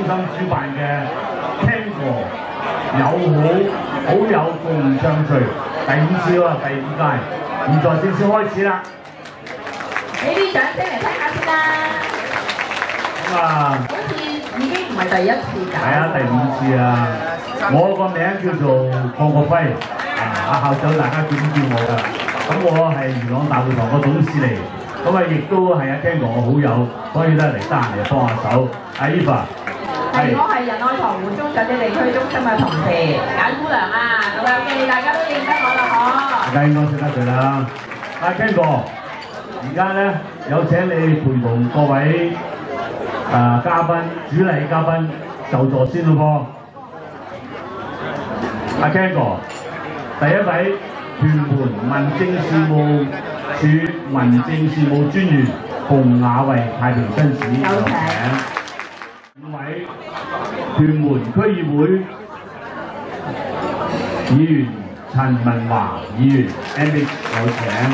心主辦嘅 Tango 好友共唱聚第5次喎，第5屆，現在正式開始啦。 俾啲掌聲嚟聽下先啦。 咁啊， 好似已經唔係第1次搞。 係啊，第5次啊。我個名叫做鄺國輝，校長大家叫我㗎。咁我係元朗大會堂個董事嚟，咁啊亦都係Tango嘅好友，所以咧嚟得閒嚟幫下手。阿 Eva。 我係仁愛堂湖中長者地區中心嘅同事簡姑娘啊，咁啊記大家都認得我啦嗬。 大家應該識得佢啦。阿Tango，而家咧有請你陪同各位嘉賓、主禮嘉賓就座先咯噃。阿Tango，第一位屯門民政事務處民政事務專員洪雅慧太平紳士有請。5位屯門區議會議員陳文華議員 Alex 有請。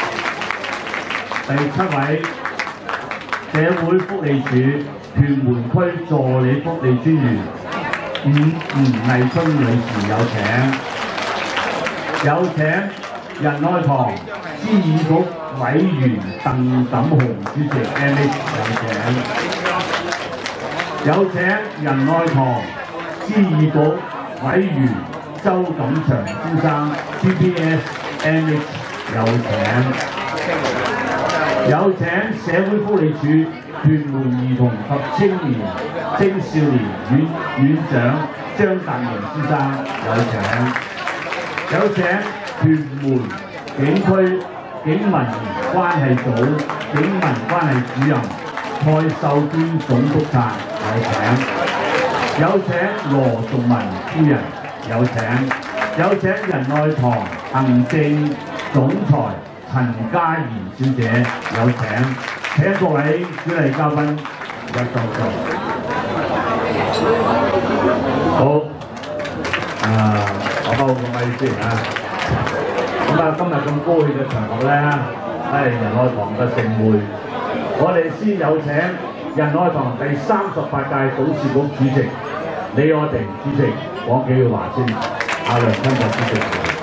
第7位社會福利署屯門區助理福利專員吳藝春女士有請。有請仁愛堂諮議局委員鄧錦雄主席 Alex 有請。有請仁愛堂諮議局委員周錦祥先生 TPS Alex 有請。有請社會福利署屯門兒童及青少年院長張達明先生有請。有請屯門警區警民關係組警民關係主任蔡秀娟總督察有請。有請羅仲文夫人有請。有請仁愛堂行政總裁陳嘉賢小姐有請。請各位主禮嘉賓入座。好，我包個咪先啊。咁啊，今日咁高興嘅場合咧，係仁愛堂嘅盛會，我哋先有請仁愛堂第38屆董事局主席李我婷主席講幾句話先。阿梁君國主席。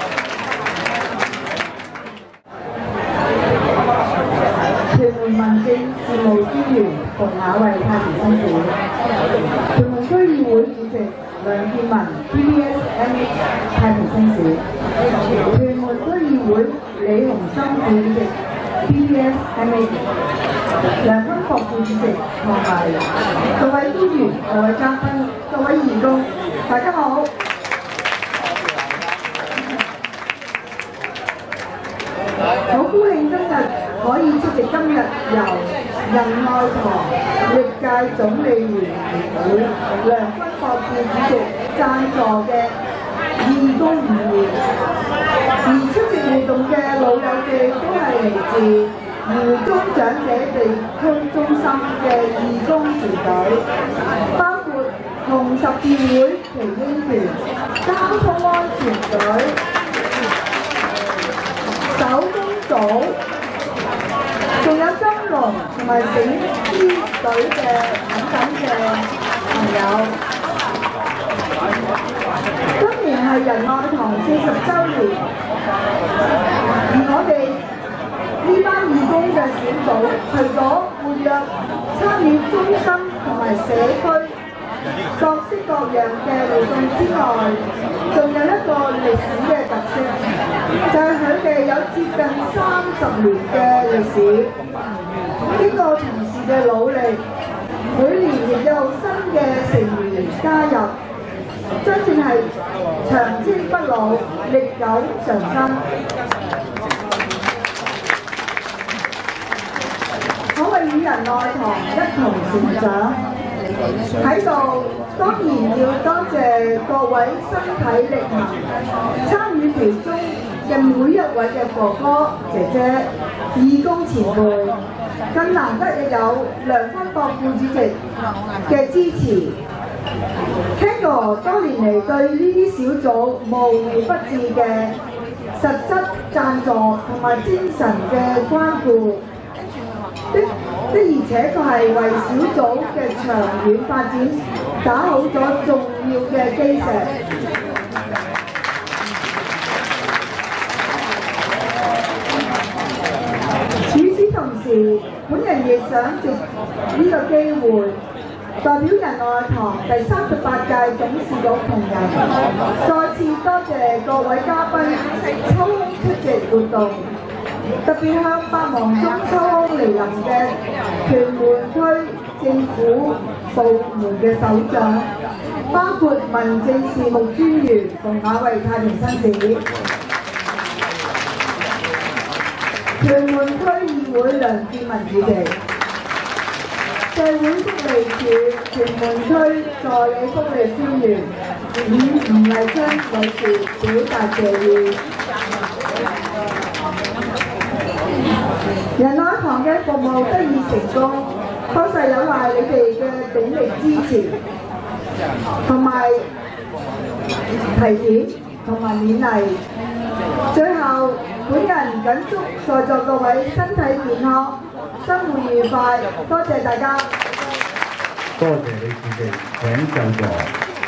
屯門民政事務專員洪雅慧太平紳士，屯門區議會主席梁建文 TPS MH 太平紳士，屯門區議會李鴻心副主席 TPS MH， 梁君國副主席同埋各位官員、各位嘉賓、各位義工，大家好。好高興今日可以出席今日由仁愛堂歷屆總理聯會梁君國副主席贊助嘅義工舞會，而出席活動嘅老友記都係嚟自湖中長者地區中心嘅義工團隊，包括紅十字會耆英團、交通安全隊、手工組，仲有金龍同埋警司隊嘅等嘅朋友。今年係仁愛堂40週年，而我哋呢班義工嘅小組，除咗活躍參與中心同埋社區各式各樣嘅活動之外，仲有一個歷史嘅特色，就係佢哋有接近30年嘅歷史。經過同事嘅努力，每年亦有新嘅成員加入，真正係長青不老，歷久常新。可謂與仁愛堂一同成長。喺度當然要多謝各位身體力行參與其中嘅每一位嘅哥哥姐姐、義工前輩，更難得亦有梁君國副主席嘅支持。Tango 多年嚟對呢啲小組無微不至嘅實質贊助同埋精神嘅關顧， 的而且確係為小組嘅長遠發展打好咗重要嘅基石。與此同時，本人亦想藉呢個機會，代表仁愛堂第38屆董事局同仁，再次多謝各位嘉賓抽空出席活動，特別向百忙中抽空嚟臨嘅屯門區政府部門嘅首長，包括民政事務專員馮雅慧太平紳士、屯門區議會梁建文主席、社會福利署屯門區助理福利專員吳麗春女士表達謝意。仁愛堂嘅服務得以成功，確實有賴你哋嘅鼎力支持，同埋提點同埋勉勵。最後，本人謹祝在座各位身體健康，生活愉快。多謝大家。 多謝李主席，請就座。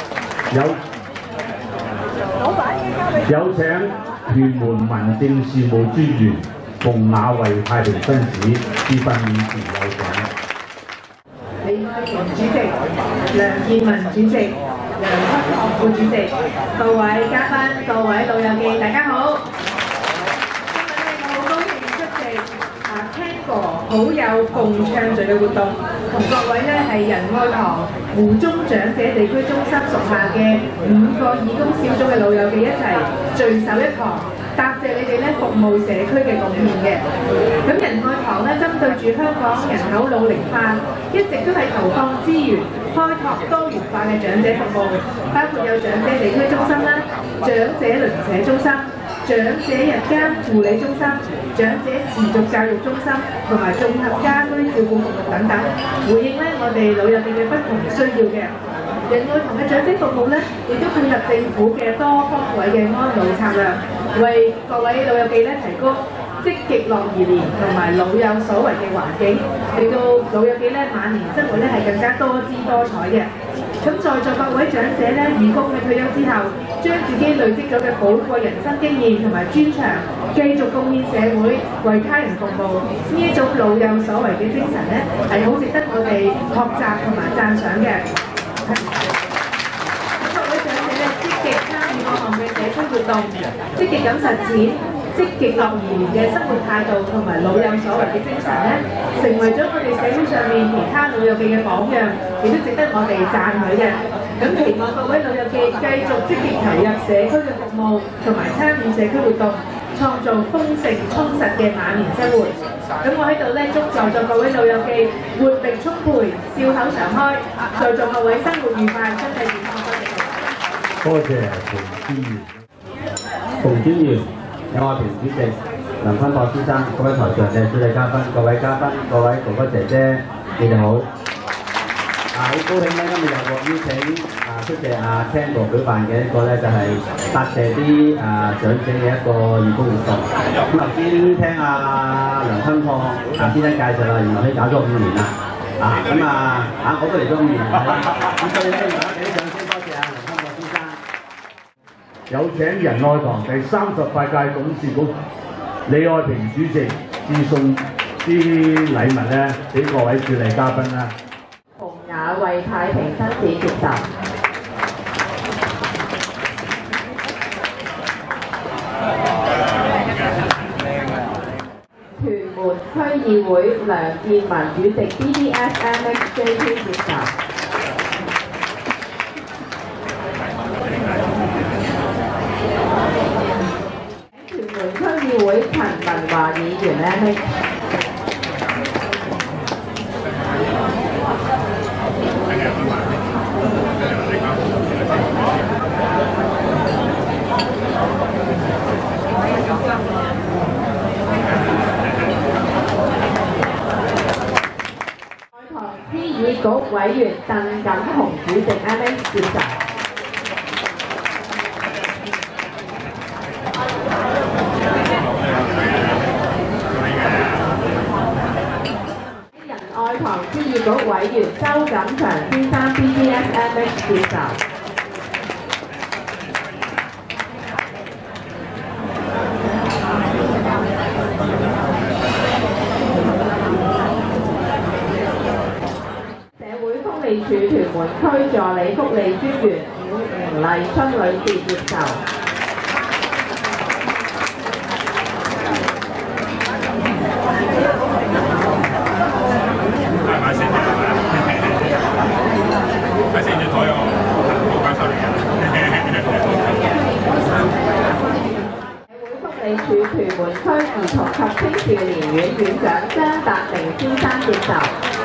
有請屯門民政事務專員馮雅慧太平紳士致訓勉詞有請。 李愛瓊主席、梁建文主席、梁君彥副主席、各位嘉賓、各位老友記，大家好。今日我好高興出席Tango 好友共唱聚嘅活動，同各位係仁愛堂湖中長者地區中心屬下嘅5個義工小組嘅老友記一齊聚首一堂。答謝你哋服務社區嘅貢獻嘅。咁仁愛堂針對住香港人口老齡化，一直都係投放資源，開拓多元化嘅長者服務，包括有長者地區中心啦、長者鄰舍中心、長者日間護理中心、長者持續教育中心同埋綜合家居照顧服務等等，回應我哋老友記嘅不同需要嘅。仁愛堂嘅長者服務亦都配合政府嘅多方位嘅安老策略，為各位老友記提供積極樂頤年同埋老有所為嘅環境，令到老友記晚年生活係更加多姿多彩嘅。咁在座各位長者義工嘅退休之後，將自己累積咗嘅寶貴人生經驗同埋專長，繼續貢獻社會，為他人服務。呢一種老有所為嘅精神係好值得我哋學習同埋讚賞嘅。各位長者積極參與各項嘅社區活動，積極咁實踐積極樂頤年嘅生活態度同埋老有所為嘅精神成為咗我哋社會上面其他老友記嘅榜樣，亦都值得我哋讚許嘅。咁期望各位老友記繼續積極投入社區嘅服務同埋參與社區活動，創造豐盛充實嘅晚年生活。咁我喺度祝在座各位老友記活力充沛，笑口常開，在座各位生活愉快，身體健康。 多謝馮專員、 有我平主席梁君彥先生，各位台上嘅主禮嘉賓、各位嘉賓、各位哥哥姐姐，你哋好。好高興今日又獲邀請出席Tango 舉辦嘅一個就係答謝啲長者嘅一個義工活動。咁頭先聽梁君彥先生介紹啦，原來佢搞咗5年啦。我都嚟咗5年啦。咁所以大家俾啲掌聲，多謝梁君彥先生。 有請仁愛堂第38屆董事局李愛萍主席致送啲禮物俾各位主禮嘉賓啦。 馮雅慧太平紳士接受。屯門區議會梁建文主席 BDSMXJP 接受。區議會陳文華議員愛堂諮議局委員鄧錦雄主席接受。 局委員周錦祥先生 BDSMH 接受。社會福利署屯門區助理福利專員吳麗春女士接受。署屯門區兒童及青少年院院長張達明先生接受。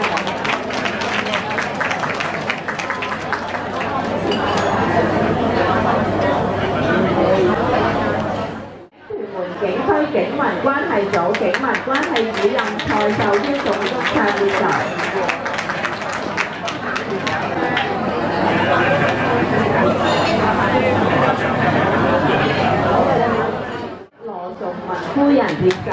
屯門警區警民關係組警民關係主任蔡秀娟總督察接受。夫人接受。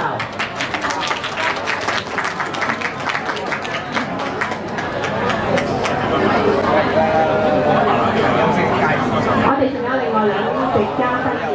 我哋仲有另外兩席嘉賓。